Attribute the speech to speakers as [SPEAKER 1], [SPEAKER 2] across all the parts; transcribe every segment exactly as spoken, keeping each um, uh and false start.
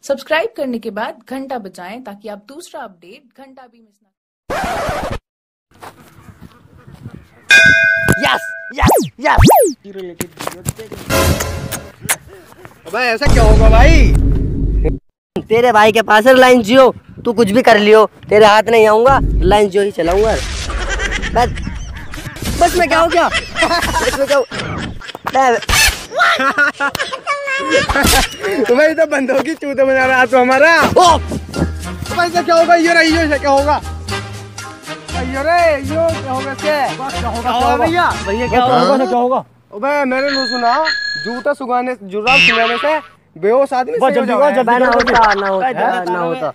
[SPEAKER 1] Subscribe करने के बाद घंटा बजाएं ताकि आप दूसरा अपडेट घंटा भी मिस ना।
[SPEAKER 2] Yes yes yes.
[SPEAKER 3] अबे ऐसा क्या होगा भाई?
[SPEAKER 2] तेरे भाई के पास है रिलायंस जियो, तू कुछ भी कर लियो, तेरे हाथ नहीं आऊंगा, रिलायंस जियो ही चलाऊंगा। बस बस में क्या हो गया? बस में क्या हो?
[SPEAKER 3] तुम्हें तो बंदों की चूते बना रहा तो हमारा। ओ ऐसा क्या होगा? ये रही ऐसा क्या होगा? ये रे यो क्या होगा? क्या क्या होगा भैया?
[SPEAKER 4] भैया क्या होगा? क्या होगा?
[SPEAKER 3] अबे मैंने नहीं सुना, जूता सुखाने जुराब सुखाने से बेहोश आदमी सही हो जाएगा।
[SPEAKER 2] जल्दी ना होता ना होता ना होता।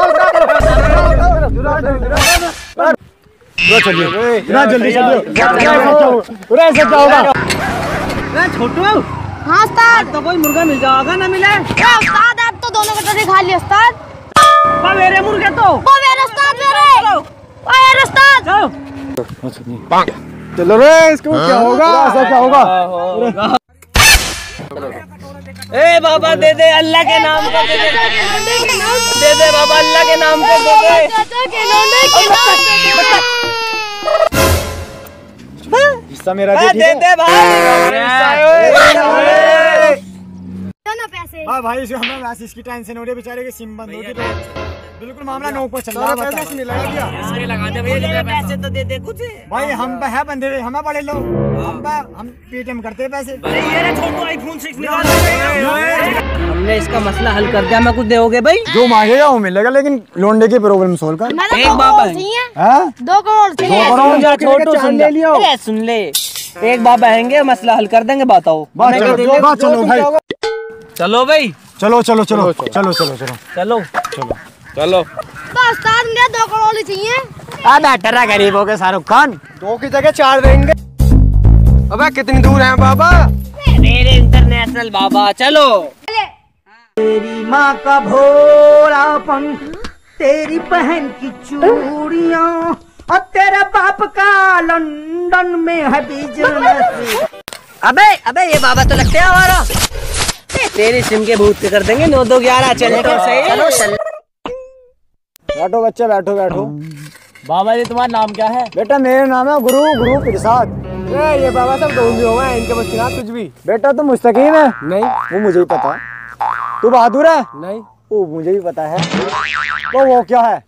[SPEAKER 4] चलिए ना जल्दी चलिए। ऐसा क्या होगा?
[SPEAKER 5] छोटू
[SPEAKER 6] हाँ उस्ताद,
[SPEAKER 5] तो कोई मुर्गा मिल जाएगा ना मिले?
[SPEAKER 6] उस्ताद आप तो दोनों कटोरी खा लिए उस्ताद।
[SPEAKER 5] वो मेरे मुर्गे तो
[SPEAKER 6] वो मेरे उस्ताद मेरे वो मेरे उस्ताद।
[SPEAKER 3] चलो रे, इसको क्या होगा? ऐसा क्या होगा?
[SPEAKER 5] ए बाबा दे दे, अल्लाह के नाम को दे दे, दे दे बाबा, अल्लाह के नाम को दे दे।
[SPEAKER 4] हिस्सा मेरा
[SPEAKER 5] दे दे दे भाई।
[SPEAKER 6] पैसे
[SPEAKER 4] हाँ भाई, इसे हमें वैसे इसकी टेंशन हो रही है, बेचारे की सिम बंद होगी तो बिल्कुल मामला नोक पर चल रहा है। पैसे नहीं लगा दिया
[SPEAKER 5] इसके लगा दे भैया, पैसे तो दे दे कुछ
[SPEAKER 4] भाई। हम पे है बंदे, हमें बड़े लोग, हम पे हम पेटीएम करते हैं पैसे।
[SPEAKER 5] अरे ये रे छोटू आईफोन सिक्स निकाल दे। हमने इसका मसला हल कर दिया, मैं कुछ दोगे भाई?
[SPEAKER 4] जो मांगेगा वो मिलेगा, लेकिन लोंडे की प्रॉब्लम सोल्व कर।
[SPEAKER 5] एक बाबा
[SPEAKER 4] है
[SPEAKER 6] दो करोड़
[SPEAKER 4] दो करोड़
[SPEAKER 5] छोटू सुन ले लियो। अरे सुन ले, एक बाबा आएंगे, मसला हल कर देंगे। बताओ
[SPEAKER 4] बात चलो चलो भाई,
[SPEAKER 5] चलो भाई,
[SPEAKER 4] चलो चलो चलो चलो चलो चलो
[SPEAKER 5] चलो
[SPEAKER 4] चलो
[SPEAKER 3] चलो
[SPEAKER 6] तो उस्ताद मुझे दो करोड़ ही चाहिए।
[SPEAKER 2] बेटर है गरीबों के शाहरुख खान।
[SPEAKER 3] दो की जगह चार देंगे। अबे कितनी दूर है बाबा?
[SPEAKER 5] मेरे इंटरनेशनल बाबा। चलो
[SPEAKER 2] तेरी माँ का भोलापन, तेरी बहन की चूड़ियाँ और तेरे बाप का लंदन में है बिजनेस। अबे अबे ये बाबा तो लगते हैं हमारा। तेरी सिम के भूत कर देंगे। नौ दो ग्यारह चले तो सही। चलो चल।
[SPEAKER 4] बैठो बच्चे, बैठो बैठो।
[SPEAKER 5] बाबा जी तुम्हारा नाम क्या है?
[SPEAKER 4] बेटा मेरा नाम है गुरु गुरु प्रसाद।
[SPEAKER 3] ये बाबा सब ढोंगी हो गए, इनके बस ना कुछ भी।
[SPEAKER 4] बेटा तुम मुस्तकीम है?
[SPEAKER 3] नहीं
[SPEAKER 4] वो मुझे ही पता है। तू बहादुर है?
[SPEAKER 3] नहीं
[SPEAKER 4] वो मुझे भी पता है। तो वो क्या है?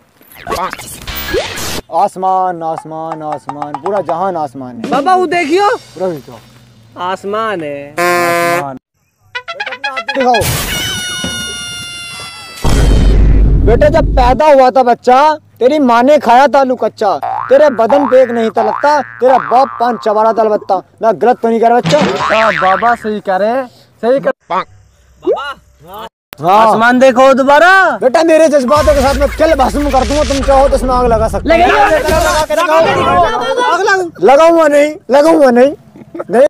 [SPEAKER 4] आसमान आसमान आसमान, पूरा जहान आसमान है।
[SPEAKER 5] बाबा वो देखियो,
[SPEAKER 4] पूरा भी तो
[SPEAKER 5] आसमान है।
[SPEAKER 4] आसमान। दिखाओ बेटा, जब पैदा हुआ था बच्चा, तेरी माँ ने खाया था आलू कच्चा, तेरे बदन पे एक नहीं था लगता, तेरा बाप पान चबारा था अलबत्ता। मैं गलत तो नहीं कर बच्चा?
[SPEAKER 3] हाँ बाबा सही कह रहे हैं, सही कर।
[SPEAKER 5] बाबा
[SPEAKER 4] हाँ
[SPEAKER 5] आसमान देखो दोबारा।
[SPEAKER 4] बेटा मेरे जज्बातों के साथ मैं चल भस्म कर दूंगा, तुम चाहो तो इसमें आग लगा सकते हो। लगाऊंगा नहीं, लगाऊंगा नहीं, नहीं।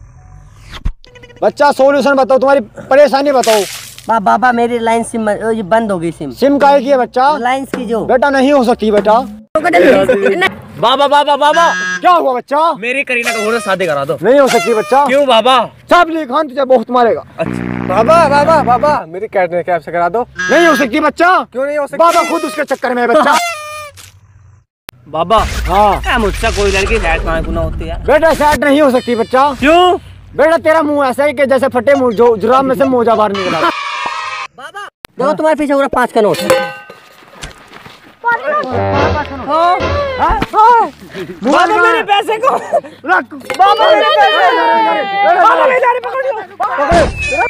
[SPEAKER 4] बच्चा सोल्यूशन बताओ, तुम्हारी परेशानी बताओ।
[SPEAKER 2] बाबा मेरी लाइन सिम ये बंद हो गई। सिम
[SPEAKER 4] सिम काहे की है बच्चा?
[SPEAKER 2] लाइन की जो
[SPEAKER 4] बेटा नहीं हो सकती बेटा।
[SPEAKER 5] बाबा बाबा बाबा
[SPEAKER 4] क्या हुआ बच्चा?
[SPEAKER 5] मेरी करीना का होना शादी करा दो।
[SPEAKER 4] नहीं हो सकती बच्चा।
[SPEAKER 5] क्यों बाबा?
[SPEAKER 4] साहब खान तुझे बहुत मारेगा।
[SPEAKER 3] बाबा बाबा बाबा मेरी कैट ने कैब से करा दो।
[SPEAKER 4] नहीं हो सकती बच्चा।
[SPEAKER 3] क्यों नहीं हो सकती?
[SPEAKER 4] बाबा खुद उसके चक्कर में है बच्चा।
[SPEAKER 5] बाबा
[SPEAKER 4] हाँ
[SPEAKER 5] मुझसे कोई लड़की शायद कहाँ गुना होती है।
[SPEAKER 4] बेटा सेट नहीं हो सकती बच्चा।
[SPEAKER 5] क्यों?
[SPEAKER 4] बेटा तेरा मुंह ऐसा है कि जैसे फटे मुंह जो जुराब में से मोजा बाहर निकला।
[SPEAKER 2] बाबा देखो तुम्हारे पीछे पूरा पाँच का नोट है।
[SPEAKER 5] बाबा मेरे पैसे को
[SPEAKER 4] रख। बाबा मेरे पैसे।
[SPEAKER 5] बाबा ले जा रहे, पकड़ियो।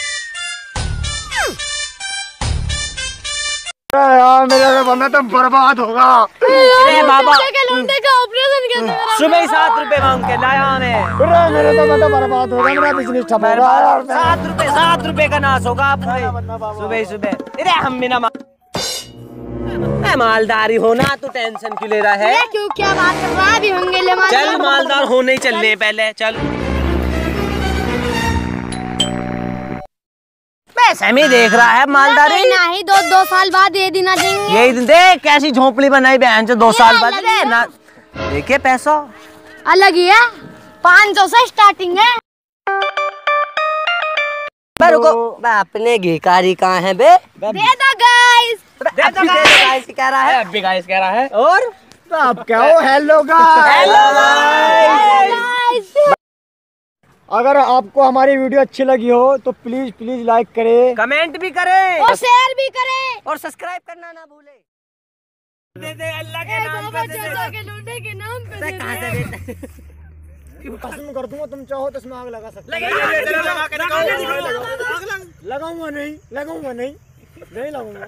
[SPEAKER 4] यार मेरा बंदा तो बर्बाद होगा।
[SPEAKER 5] अरे बाबा
[SPEAKER 6] लौंडे का ऑपरेशन कर दे।
[SPEAKER 5] सुबह ही सात रुपए मांग के लाया हमें।
[SPEAKER 4] अरे मेरा तो बंदा बर्बाद होगा, मेरा बिजनेस ठप होगा यार।
[SPEAKER 5] सात रुपए सात रुपए का नाश होगा आपने सुबह ही सुबह। अरे हम भी ना मालदारी होना, तू टेंशन क्यों ले रहा है?
[SPEAKER 6] क्यों क्या बात कर रहा है? अभी होंगे ले मालदार।
[SPEAKER 5] चल मालदार होने ही चलने पहले चल। पैसे में देख रहा है मालदारी।
[SPEAKER 6] नहीं दो दो साल बाद ये दिन आ जाएंगे।
[SPEAKER 5] यही दिन देख कैसी झोपड़ी बनाई बहन से दो साल बाद। ना देखे पैसा
[SPEAKER 6] अलग ही है, पाँच सौ से स्टार्टिंग है।
[SPEAKER 5] बे रुको, बे अपने भिखारी कहाँ है बे?
[SPEAKER 6] दे दो गाइस।
[SPEAKER 5] दे दो गाइस कह रहा है, अभी गाइस कह रहा है। और
[SPEAKER 4] तो आप क्या हो? Hello guys.
[SPEAKER 5] Hello guys.
[SPEAKER 4] अगर आपको हमारी वीडियो अच्छी लगी हो तो प्लीज प्लीज लाइक करें,
[SPEAKER 5] कमेंट भी करें
[SPEAKER 6] और शेयर भी करें
[SPEAKER 5] और सब्सक्राइब करना ना भूले। दे दे अल्लाह के नाम पे दे दे।
[SPEAKER 6] के लूटे के नाम पे दे
[SPEAKER 5] कहाँ से दे?
[SPEAKER 4] कसम कर दूंगा, तुम चाहो तो इसमें आग लगा सकते
[SPEAKER 5] लगा लगा के
[SPEAKER 4] लगाऊंगा नहीं, लगाऊंगा नहीं, नहीं लगाऊंगा।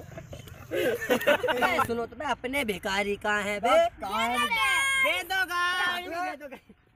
[SPEAKER 5] सुनो तो बे अपने भिखारी कहाँ है बे?
[SPEAKER 4] कहाँ है?
[SPEAKER 5] दे दो गाइस।